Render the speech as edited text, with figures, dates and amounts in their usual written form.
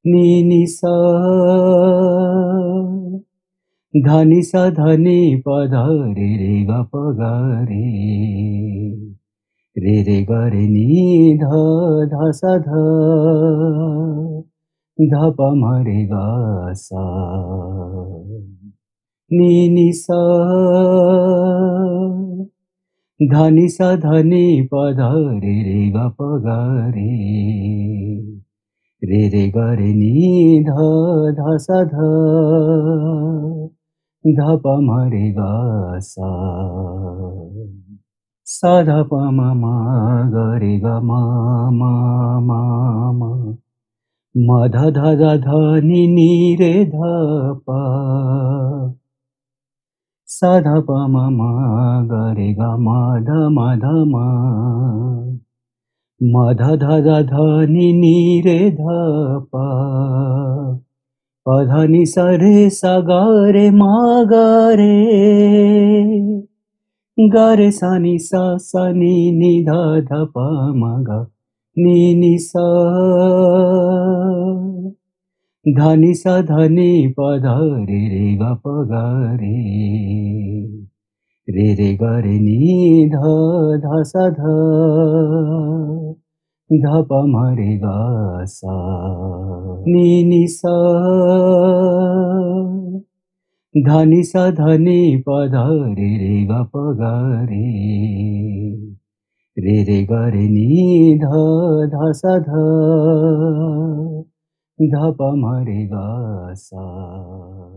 नी नी सा धा नि सा धा नि प ध रे रे ग प ग रे रे ग रे नि ध ध सा ध ध प म रे ग सा नी नि सा धा नि सा धा नि प ध रे रे ग प ग रे रे ग रे नि ध ध सा ध ध प म रे ग सा सा ध प म म ग रे ग म म म म म ध ध ध ध नि नि रे ध प सा ध प म म ग रे ग म ध म ध म म ध ध ध ध नि नि रे ध प प ध नि सा रे सा ग रे म ग रे ग रे सा नि सा सा नि नि ध ध प म ग नि नि सा धा नि सा धा नि प ध रे रे ग प ग रे रे ग रे नि ध ध सा ध ध प म रे ग सा नि नि सा धा नि सा धा नि प ध रे रे ग प ग रे रे ग रे नि ध ध सा ध ध प म रे ग सा